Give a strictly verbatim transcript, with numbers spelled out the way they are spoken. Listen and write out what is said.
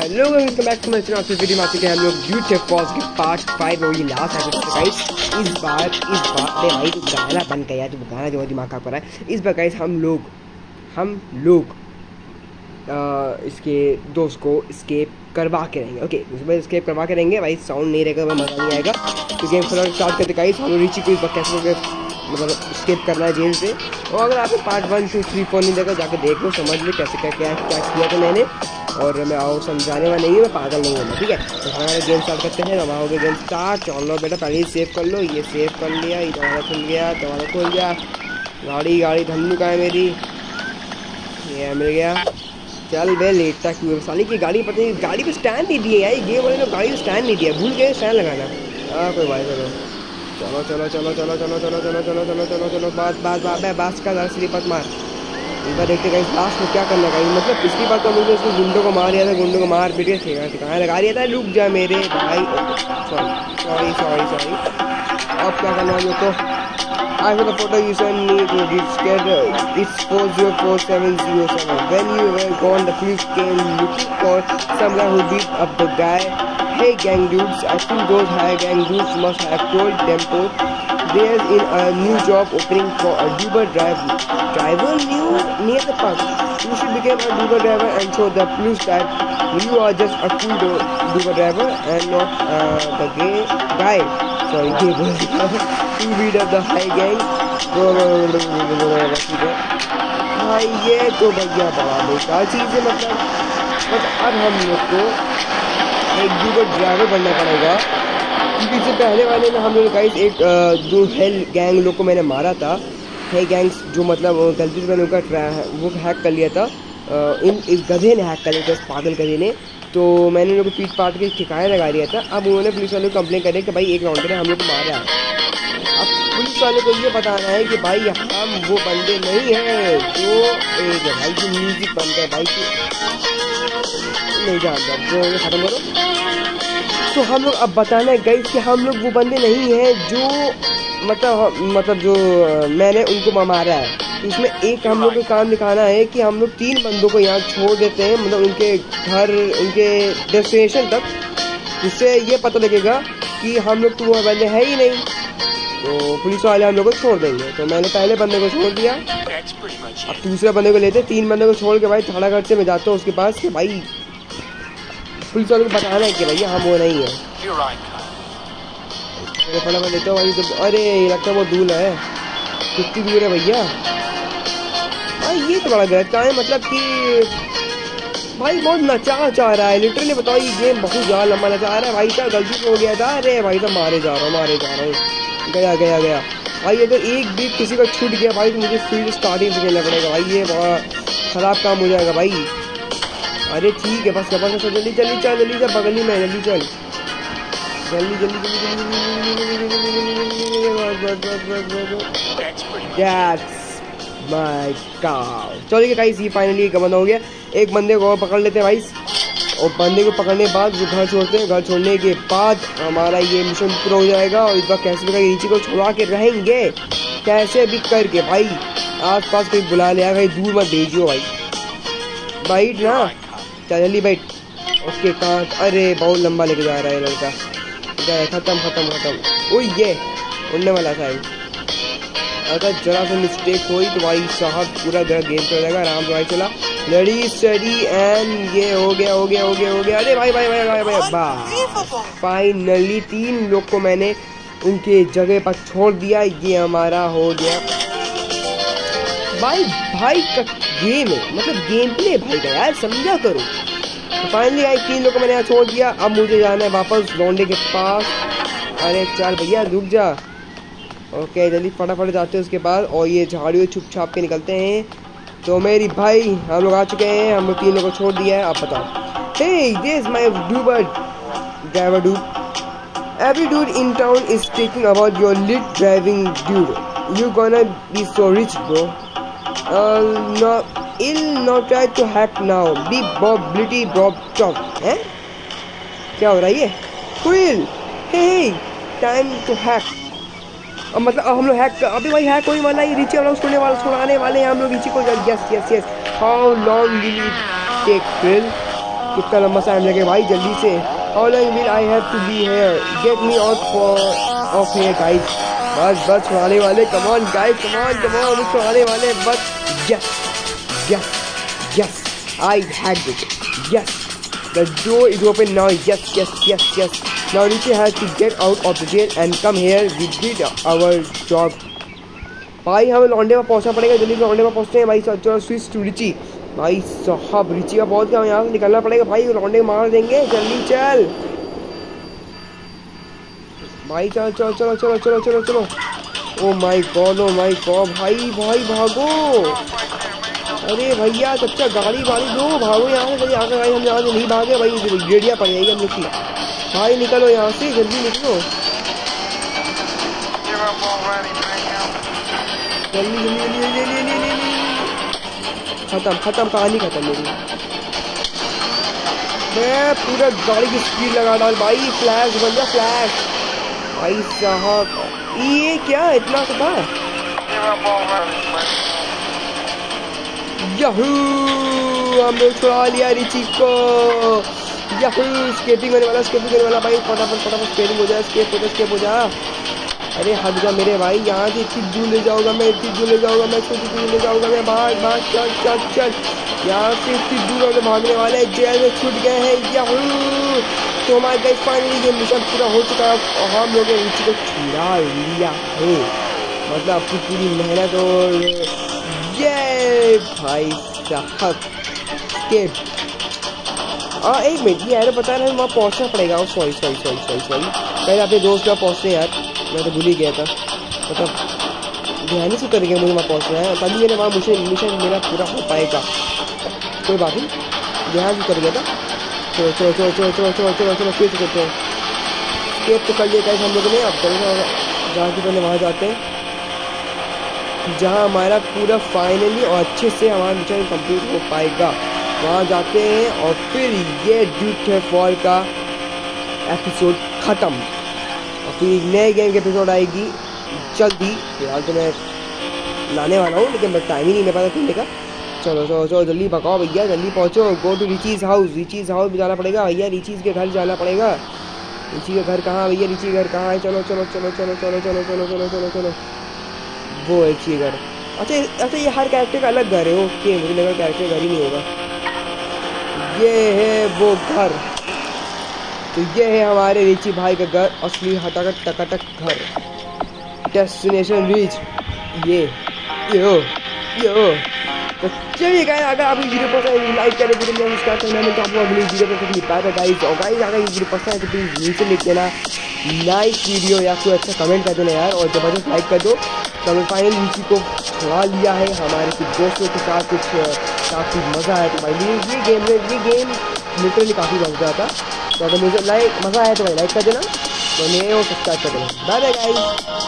Hello welcome back to my channel. फिर video में आ चुके हैं हम लोग ब्यूटी फॉल्स के पार्ट फाइव और ये लास्ट एपिसोड गाइस। इस बार इस बार अरे भाई तू गाना बंद कर यार, तू गाना जो दिमाग खराब कर रहा है। इस बार गाइस हम लोग हम लोग आ, इसके दोस्त को स्केप करवा के रहेंगे। ओके उसमें स्केप करवा के रहेंगे भाई, साउंड नहीं रहेगा, मज़ा नहीं आएगा। तो गेम फिलहाल स्टार्ट करते गाइस। हम लोग रिची को इस बार कैसे मतलब स्केप करना है जेल से। और अगर आपको part one two three four नहीं देखा जाकर देख लो, समझ लो कैसे क्या क्या क्या किया था मैंने। और मैं आओ समझाने वाला नहीं हूँ, मैं पागल नहीं हूँ, ठीक है। तो हमारा गेम स्टार्ट करते हैं। हमारा हो गया गेम स्टार्ट। चलो बेटा पहले ही सेव कर लो, ये सेव कर लिया, ये दरवाज़ा खुल गया, दरवाज़ा खुल गया। गाड़ी गाड़ी धन्नू का है मेरी, ये मिल गया। चल बे लेटता क्यों साली की गाड़ी, पता नहीं गाड़ी को स्टैंड नहीं दिए यार, गेम वाले ने गाड़ी को स्टैंड नहीं दिया, भूल गए स्टैंड लगाना। हाँ कोई बात करो, चलो चलो चलो चलो चलो चलो चलो चलो चलो चलो चलो बात बात बात है बास का दर स्लीपत मार। इस बार देखते गाइस लास्ट में क्या करना है। मतलब पिछली बार तो मुझे उसको गुंडों को मार दिया था, गुंडों को मार पीट के ठिकाना ठिकाना लगा दिया था। रुक जा मेरे भाई, सॉरी सॉरी सॉरी सॉरी। अब क्या करना है मेरे को। I have a photo you sent me to get it's four zero four seven zero seven. When you were gone, the police came looking for some guy who beat up the guy. Hey gang dudes, I think those high gang dudes must have told them both there's in a new job opening for a Uber driver. Driver new near the park. You should become a Uber driver and show the police that you are just a cool Uber driver and not uh, the gay guy. Sorry, gay boy. You beat up the high gang. भाई ये तो भैया बड़ा बेकार चीज़ है। मतलब बस अब हम लोग को एक यूबर ड्राइवर बनना पड़ेगा, क्योंकि इससे पहले वाले में हम लोग गाइस एक जो हेल गैंग लोग को मैंने मारा था। है गैंग्स जो मतलब गलती से मैंने उनका वो हैक कर लिया था। इन इस गधे ने हैक कर लिया था, इस पागल गधे ने। तो मैंने उन लोग को पीट पाट के ठिकाने लगा दिया था। अब उन्होंने पुलिस वाले को कंप्लेन करे कि भाई एक राउंड ने हम लोग को मारा है। अब पुलिस वाले को ये बताना है कि भाई हम वो बंदे नहीं हैं जो एक भाई की म्यूजिक बनता है भाई की नहीं जानता, जो खत्म करो। तो हम लोग अब बताना है गाइस कि हम लोग वो बंदे नहीं हैं जो मतलब मतलब जो मैंने उनको मारा है। इसमें एक हम लोग को काम दिखाना है कि हम लोग तीन बंदों को यहाँ छोड़ देते हैं, मतलब उनके घर उनके डेस्टिनेशन तक, जिससे ये पता लगेगा कि हम लोग तो वो बंदे है ही नहीं। तो पुलिस वाले हम लोग को छोड़ देंगे। तो मैंने पहले बंदे को छोड़ दिया, अब दूसरे बंदे को लेते। तीन बंदे को छोड़ के भाई थानागढ़ से मैं जाता हूँ उसके पास कि भाई पुलिस वाले को बताना है कि भैया हम वो नहीं है। फटाफट लेता हूँ भाई। तो अरे लगता है वो दूल्हा है, कितनी दूर है भैया भाई, ये तो बड़ा गलत काम है। मतलब कि भाई बहुत नचा चाह रहा है लिटरली, बताओ ये गेम बहुत ज़्यादा लंबा नचा रहा है भाई साहब। गलती से हो गया था, अरे भाई साहब मारे जा रहा हूँ मारे जा रहा हूँ, गया गया गया भाई। अगर एक भी किसी का छूट गया भाई तो मुझे फिर स्टार्टिंग से खेलना पड़ेगा भाई, ये बहुत ख़राब काम हो जाएगा भाई। अरे ठीक है बस बस जल्दी जल्दी चल जल्दी चल बगल में जल्दी चल जल्दी जल्दी जल्दी माय गॉड। चलिए गाइस ये फाइनली एक बंदा हो गया। एक बंदे को और पकड़ लेते हैं भाई, और बंदे को पकड़ने के बाद जो घर छोड़ते हैं, घर छोड़ने के बाद हमारा ये मिशन पूरा हो जाएगा। और इस बार कैसे भी करके नीचे को छुड़ा के रहेंगे, कैसे भी करके भाई। आस पास कोई बुला लिया भाई, दूर मत भेजियो भाई, बैठ ना चल जल्दी बैठ। ओके कहाँ, अरे बहुत लंबा लेके जा रहा है लड़का, खत्म खत्म खत्म। ओ ये उड़ने वाला था। अगर जरा सा मिस्टेक हुई तो भाई साहब पूरा जरा गेम चल जाएगा। आराम से भाई चला लड़ी स्टडी एंड ये हो गया हो गया हो गया हो गया। अरे भाई भाई भाई भाई भाई बा फाइनली तीन लोग को मैंने उनके जगह पर छोड़ दिया। ये हमारा हो गया भाई भाई का गेम है, मतलब गेम प्ले भाई का यार समझा करो। तो फाइनली भाई तीन लोग को मैंने यहाँ छोड़ दिया। अब मुझे जाना है वापस लौंडे के पास। अरे चल भैया रुक जा। ओके जल्दी फटाफट जाते हैं उसके पास, और ये झाड़ियों छुप छाप के निकलते हैं। तो मेरी भाई हम लोग आ चुके हैं, हम लोग तीन लोगों को छोड़ दिया है। आप बताओ। Hey this my Uber driver dude, every dude in town is taking about your lit driving dude, you gonna be so rich bro, no I'll not try to hack now, be bob blitty bob top. हैं क्या हो रहा है ये क्विल, hey time to hack. अब मतलब अब हम लोग हैक अभी भाई हैक होने वाला है, रीचे वाला छोड़ने वाला छुड़ाने वाले हैं हम लोग रीचे को। Yes yes yes how long will it take quill, कितना लंबा टाइम लगे भाई, जल्दी से। How long will I have to be here, get me out for of here guys. बस बस छुड़ाने वाले, come on guys, come on come on, छुड़ाने वाले बस। Yes yes yes, I had it, yes the door is open now, yes yes yes yes. Now Richie has to get out of the jail and come here, we did our job. भाई हमें लौंडे पर पहुंचना पड़ेगा, जल्दी से लौंडे पर पहुंचते हैं भाई। चलो स्विच टू रिची भाई साहब, रिची का बहुत काम, यहाँ से निकलना पड़ेगा भाई, लौंडे मार देंगे, जल्दी चल भाई, चलो चलो चलो चलो चलो चलो चलो। Oh my God, oh my God, भाई भाई भागो, अरे भैया अच्छा गाड़ी वाड़ी दो, भागो यहाँ से जल्दी, आगे भाई हम यहाँ से नहीं भागे भाई, गेड़िया पड़ जाएगी हम लोग की। भाई निकलो यहाँ से, जल्दी निकलो, जल्दी जल्दी जल्दी जल्दी जल्दी। खत्म खत्म, कहानी खत्म मेरी। मैं पूरा गाड़ी की स्पीड लगा डाल भाई, फ्लैश बन जा, फ्लैश भाई साहब। ये क्या इतना सा था, याहू हम लोग छुड़ा लिया रिची को, याहू स्केटिंग करने वाला, स्केटिंग करने वाला भाई, फटाफट फटाफट स्केटिंग हो जाए, स्केप हो जा, स्केप हो जा। अरे हट जा मेरे भाई, यहाँ से इतनी दूर ले जाऊंगा मैं, इतनी दूर ले जाऊंगा मैं, छोटी दूर ले जाऊंगा मैं, भाग भाग चल चल चल, यहाँ से इतनी दूर वाले भागने वाले जेल में छूट गए हैं। याहू, तो हमारे गाइस फाइनली ये मिशन पूरा हो चुका है और हम लोगों ने रिची को छुड़ा लिया है, मतलब अपनी पूरी मेहनत। और ये भाई साहब के हाँ एक मिनट, ये एरो बता रहा है वहाँ पहुँचना पड़ेगा। Sorry sorry sorry sorry sorry पहले अपने दोस्त के पहुँचते हैं यार, मैं तो भूल ही गया था, मतलब ध्यान ही से करके मुझे वहाँ पहुँचना है, तभी मैंने वहाँ मुझे मिशन मेरा पूरा हो पाएगा। कोई बात नहीं, ध्यान से कर गया था। चलो चलो चलो चलो चलो चलो चलो चलो फिर से करते हैं, स्केप तो कर लिया गाइस हम लोगों ने। अब चलो जहाँ से पहले वहाँ जाते हैं जहाँ हमारा पूरा फाइनली और अच्छे से हमारा मिशन कंप्लीट हो पाएगा, वहाँ जाते हैं और फिर ये ड्यूटी फॉल का एपिसोड ख़त्म और फिर नए गेम की एपिसोड आएगी जल्दी। फिलहाल तो मैं लाने वाला हूँ लेकिन बस टाइम ही नहीं मिल पाता खेलने का। चलो चलो चलो जल्दी पकाओ भैया, जल्दी पहुँचो, go to Richie's house, Richie's house में जाना पड़ेगा भैया, रिचीज़ के घर जाना पड़ेगा। रिची का घर कहाँ भैया, रिची घर कहाँ है? चलो चलो चलो चलो चलो चलो चलो चलो चलो चलो वो है रिची घर। अच्छा अच्छा ये हर कैरेक्टर का अलग घर है, ओके मुझे लगा कैरेक्टर घर ही नहीं होगा। ये है वो घर, तो ये है हमारे रिची भाई का घर, असली हटाकट टकाटक घर, डेस्टिनेशन रीच। ये यो यो तो चलिए गाइस, अगर आप इस वीडियो पसंद है लाइक करें, वीडियो में सब्सक्राइब करना है, तो आपको अगली वीडियो पर कुछ पाएगा गाइस। और गाइस अगर ये वीडियो पसंद है तो प्लीज़ नीचे लिख देना नाइस वीडियो या कोई अच्छा कमेंट कर देना यार, और जबरदस्त लाइक कर दो। तो हमने फाइनल रिची को छुड़ा लिया है हमारे कुछ दोस्तों के साथ, कुछ काफ़ी मज़ा आया। तो भाई ये गेम में ये गेम लिटरली काफ़ी मज़ा आता। तो अगर मुझे लाइक मज़ा आया तो भाई लाइक कर देना, तो नए हो सब्सक्राइब कर देना। Bye bye guys.